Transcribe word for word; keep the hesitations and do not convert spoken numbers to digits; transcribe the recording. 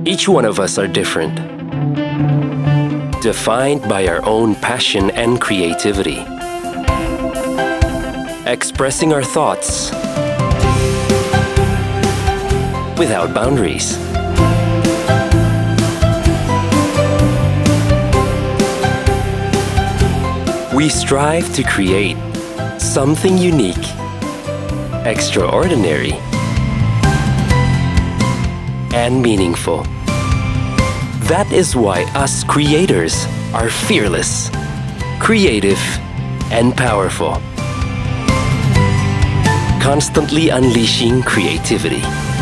Each one of us are different, defined by our own passion and creativity. Expressing our thoughts without boundaries. We strive to create something unique, extraordinary, and meaningful. That is why us creators are fearless, creative, and powerful. Constantly unleashing creativity.